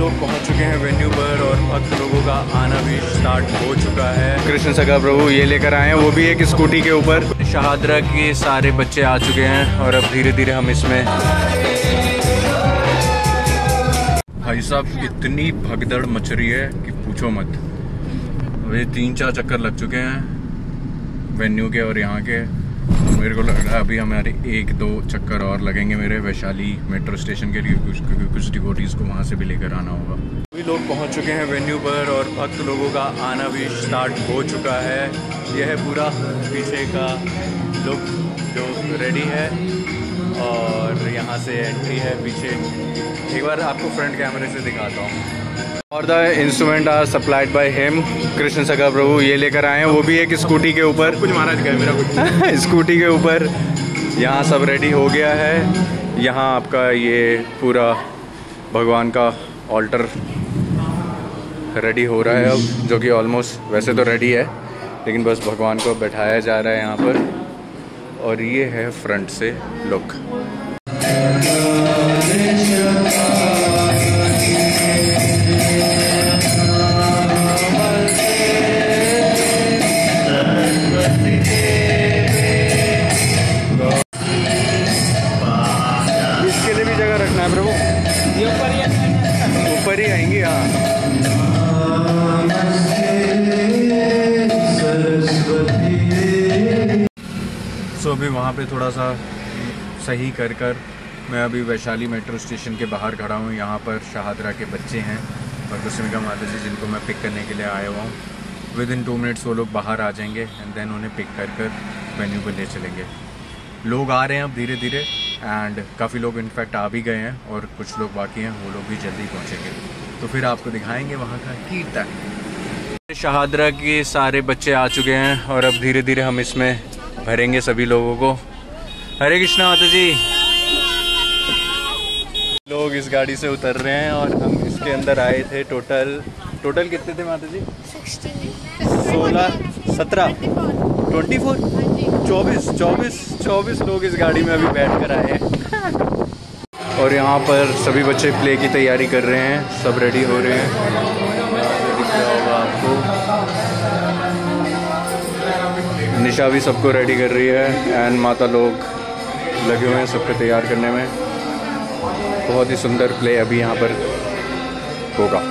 लोग पहुंच चुके हैं वेन्यू पर और भक्त लोगों का आना भी स्टार्ट हो चुका है। कृष्ण सखा प्रभु ये लेकर आए हैं, वो भी एक स्कूटी के ऊपर। शहादरा के सारे बच्चे आ चुके हैं और अब धीरे धीरे हम इसमें। भाई साहब इतनी भगदड़ मच रही है कि पूछो मत। अभी 3-4 चक्कर लग चुके हैं वेन्यू के और यहाँ के। मेरे को लग रहा है अभी हमारे 1-2 चक्कर और लगेंगे मेरे वैशाली मेट्रो स्टेशन के लिए, क्योंकि कुछ डिवोटीज़ को वहाँ से भी लेकर आना होगा। अभी लोग पहुँच चुके हैं वेन्यू पर और भक्त लोगों का आना भी स्टार्ट हो चुका है। यह है पूरा पीछे का लुक जो रेडी है और यहाँ से एंट्री है पीछे। एक बार आपको फ्रंट कैमरे से दिखाता हूँ। और the instrument are supplied by him. Krishna Sakha Prabhu ये लेकर आए हैं, वो भी एक स्कूटी के ऊपर। कुछ महाराज का मेरा कुछ स्कूटी के ऊपर। यहाँ सब रेडी हो गया है। यहाँ आपका ये पूरा भगवान का ऑल्टर रेडी हो रहा है अब, जो कि ऑलमोस्ट वैसे तो रेडी है, लेकिन बस भगवान को बैठाया जा रहा है यहाँ पर। और ये है फ्रंट से लुक। इसके लिए भी जगह रखना है प्रभु, ऊपर ही आएंगे। हाँ सो अभी वहाँ पे थोड़ा सा सही कर मैं अभी वैशाली मेट्रो स्टेशन के बाहर खड़ा हूँ। यहाँ पर शहादरा के बच्चे हैं और कुसुमिका माता जी जिनको मैं पिक करने के लिए आया हुआ हूँ। विदिन 2 मिनट्स वो लोग बाहर आ जाएंगे एंड देन उन्हें पिक कर वेन्यू पर ले चलेंगे। लोग आ रहे हैं अब धीरे धीरे एंड काफ़ी लोग इनफैक्ट आ भी गए हैं और कुछ लोग बाकी हैं, वो लोग भी जल्दी पहुँचेंगे। तो फिर आपको दिखाएंगे वहाँ का कीर्तन। शहादरा के सारे बच्चे आ चुके हैं और अब धीरे धीरे हम इसमें भरेंगे सभी लोगों को। हरे कृष्णा माता जी। लोग इस गाड़ी से उतर रहे हैं और हम इसके अंदर आए थे। टोटल कितने थे माता जी? 16, 17, 24 लोग इस गाड़ी में अभी बैठ कर आए हैं। और यहाँ पर सभी बच्चे प्ले की तैयारी कर रहे हैं, सब रेडी हो रहे हैं। दिख रहा होगा आपको, निशा भी सबको रेडी कर रही है एंड माता लोग लगे हुए हैं सबको तैयार करने में। बहुत ही सुंदर प्ले अभी यहाँ पर होगा।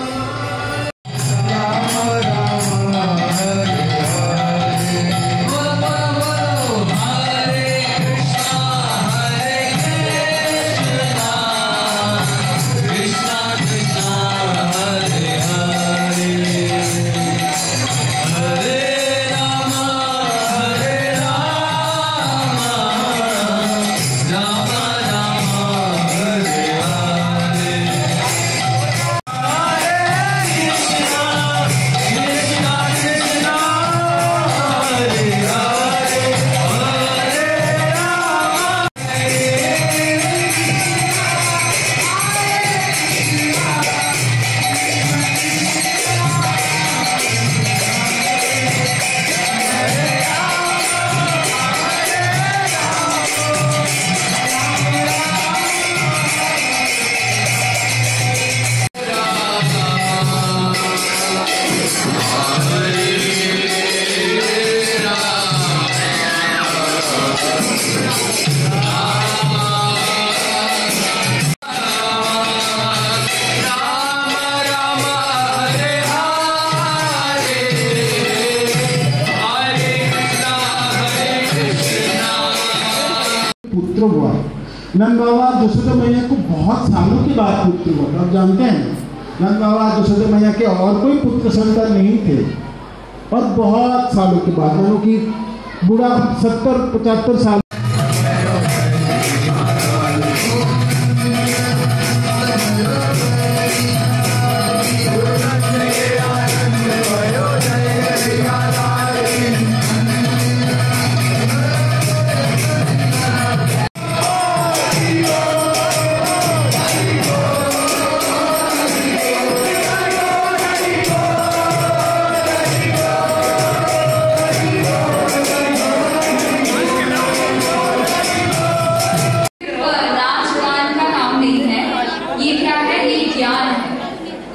पुत्र हुआ। नंद बाबा यशोदा मैया को बहुत सालों के बाद पुत्र हुआ। आप जानते हैं नंद बाबा यशोदा मैया के और कोई पुत्र संतान नहीं थे और बहुत सालों के बाद, मानो कि बूढ़ा 70-75 साल।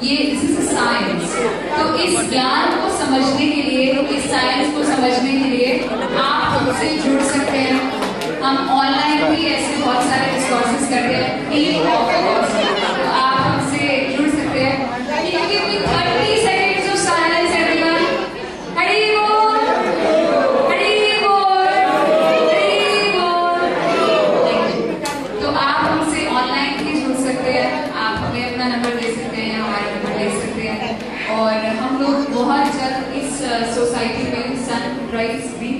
ये दिस इज साइंस। तो इस ज्ञान को समझने के लिए, इस साइंस को समझने के लिए आप हमसे जुड़ सकते हैं। हम ऑनलाइन भी ऐसे बहुत सारे कोर्सेज करते हैं, तो आप हमसे जुड़ सकते हैं। Give me 30 seconds of silence, everyone. Hari Bol, Hari Bol, Hari Bol. तो आप हमसे ऑनलाइन भी जुड़ सकते हैं। आप हमें अपना नंबर दे सकते हैं, हमारा नंबर दे सकते हैं, और हम लोग बहुत जल्द इस सोसाइटी में सनराइज ग्रीन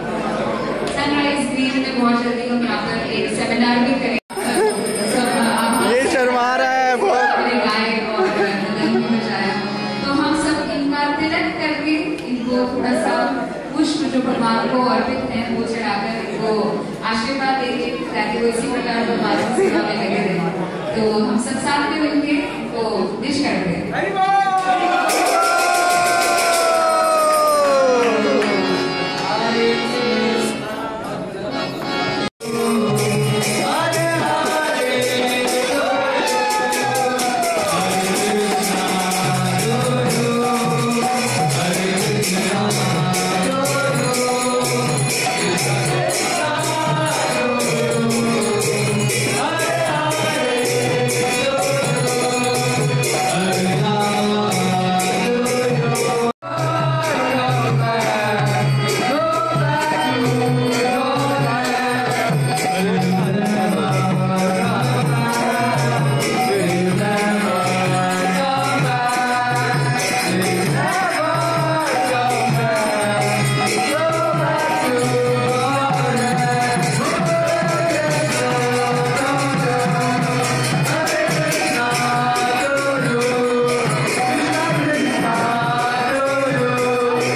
में बहुत जल्दी हम यहाँ पर एक सेमिनार भी करेंगे। ये शर्मा रहा है बहुत। तो हम सब इनका तिलक करके इनको थोड़ा सा पुष्प जो भगवान को अर्पित है वो चढ़ाकर इनको आशीर्वाद देंगे, ताकि वो इसी प्रकार भगवान की सेवा में लगे रहें। तो हम सब साथ में मिलकर इनको